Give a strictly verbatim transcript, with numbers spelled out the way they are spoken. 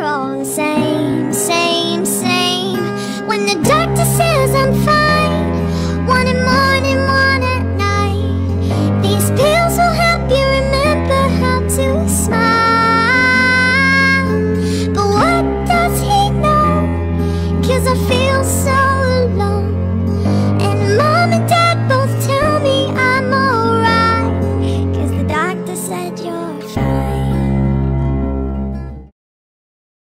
we're all the same, same, same. When the doctor says I'm fine, wanting more and